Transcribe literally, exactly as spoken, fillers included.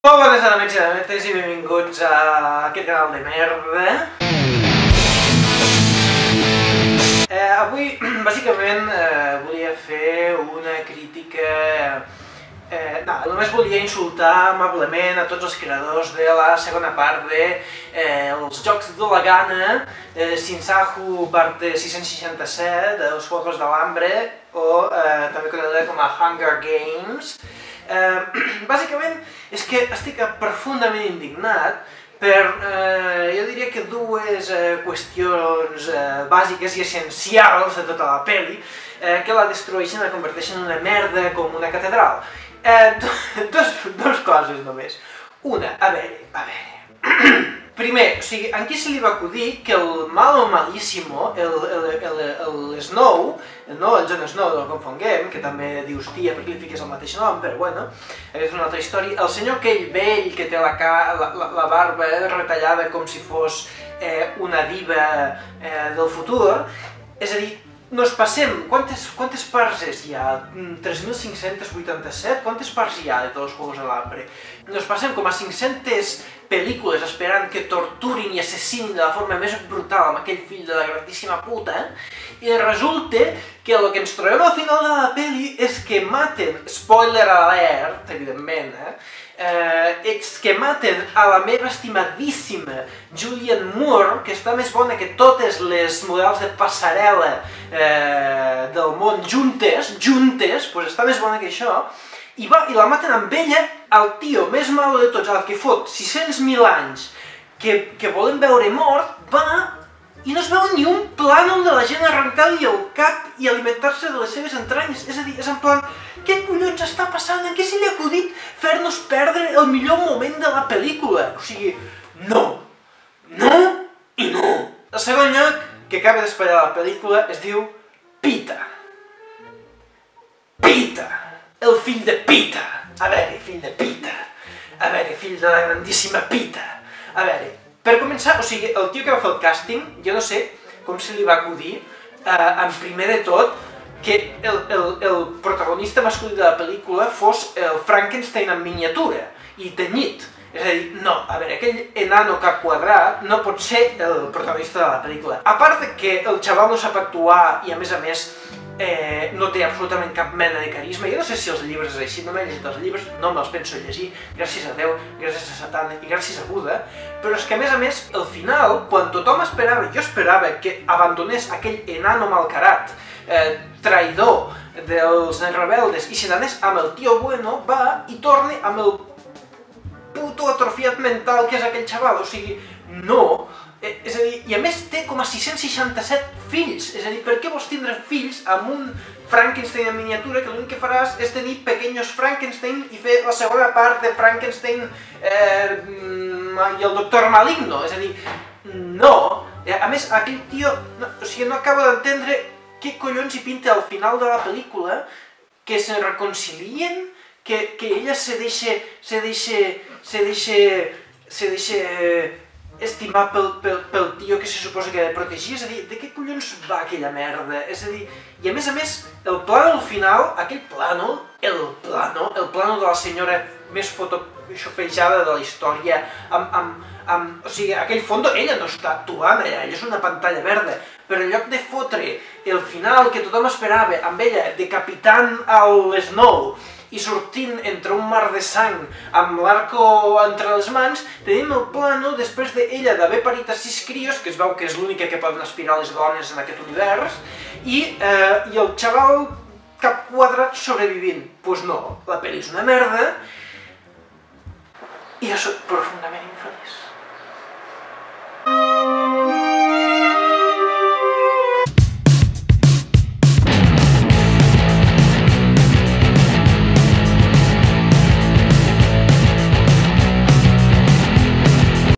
Molt bones amics i ametes i benvinguts a aquest canal de merda. Eh, avui, bàsicament, eh, volia fer una crítica... Eh, no, només volia insultar amablement a tots els creadors de la segona part de eh, els Jocs de la Gana, eh, Sinsahu parte sis-cents seixanta-set, els Juegos de l'Hambre, o eh, també coneguda com a Hunger Games. Eh, bàsicament és que estic profundament indignat per, eh, jo diria que dues eh, qüestions eh, bàsiques i essencials de tota la pel·li eh, que la destrueixen, la converteixen en una merda com una catedral. Eh, dos, dos coses només. Una, a veure, a veure... Primer, o sigui, en qui se li va acudir que el malo malíssimo, el, el, el, el Snow, no el Jon Snow, no el confonguem, que també dius tia perquè li fiques el mateix nom, però bueno, és una altra història. El senyor aquell vell que té la, la, la, la barba retallada com si fos eh, una diva eh, del futur, és a dir, nos passem, quantes, quantes parts hi ha? tres mil cinc-cents vuitanta-set? Quantes parts hi ha de tots els Juegos de l'Hambre? Nos passem com a cinc-centes pel·lícules esperant que torturin i assassinin de la forma més brutal amb aquell fill de la grandíssima puta, i resulta que el que ens trobem al final de la pel·li és que maten, spoiler alert, evidentment, eh? Eh, és que maten a la meva estimadíssima Julianne Moore, que està més bona que totes les models de passarel·la eh, del món juntes, juntes, doncs està més bona que això, i, va, i la maten amb ella, el tio més malo de tots, el que fot sis-cents mil anys, que, que volem veure mort, va i no es veu ni un plànol de la gent arrencar-li el cap i alimentar-se de les seves entranyes. És a dir, és en plan, què collons està passant? En què se li ha acudit fer-nos perdre el millor moment de la pel·lícula? O sigui, no, no i no. El segon lloc que acaba d'espatllar la pel·lícula es diu Pita. Pita! El fill de Pita! A veure, fill de Pita! A veure, fill de la grandíssima Pita! A veure, per començar, o sigui, el tio que va fer el càsting, jo no sé com se li va acudir, eh, en primer de tot, que el, el, el protagonista masculí de la pel·lícula fos el Frankenstein en miniatura i tenyit. És a dir, no, a veure, aquell enano cap quadrat no pot ser el protagonista de la pel·lícula. A part de que el xaval no sap actuar i a més a més eh, no té absolutament cap mena de carisma, jo no sé si els llibres és així, no m'he llegit els llibres, no me'ls penso llegir, gràcies a Déu, gràcies a Satan i gràcies a Buda, però és que a més a més, al final, quan tothom esperava, jo esperava que abandonés aquell enano malcarat, eh, traïdor dels rebeldes i se n'anés amb el tio bueno, va i torna amb el puto atrofiat mental que és aquell xaval, o sigui, no, eh, és a dir, i a més té com a sis-cents seixanta-set fills, és a dir, per què vols tindre fills amb un Frankenstein en miniatura que l'únic que faràs és tenir pequeños Frankenstein i fer la segona part de Frankenstein eh, i el doctor Maligno, és a dir, no, a més aquell tio, no, o sigui, no acaba d'entendre què collons hi pinta al final de la pel·lícula, que se reconcilien, que, que ella se deixa, se deixa, se deixa, se deixa estimar pel, pel, pel tio que se suposa que ha de protegir, és a dir, de què collons va aquella merda? És a dir, i a més a més, el plànol final, aquell plànol, el plànol, el plànol de la senyora més fotoshopejada de la història, amb, amb, amb, o sigui, aquell fondo, ella no està actuant allà, ella és una pantalla verda, però en lloc de fotre el final que tothom esperava, amb ella decapitant el Snow i sortint entre un mar de sang amb l'arco entre les mans, tenim el plano després d'ella d'haver parit a sis crios, que es veu que és l'única que poden aspirar les dones en aquest univers, i, eh, i el xaval cap quadrat sobrevivint. Doncs pues no, la pel·li és una merda i jo soc profundament infeliç.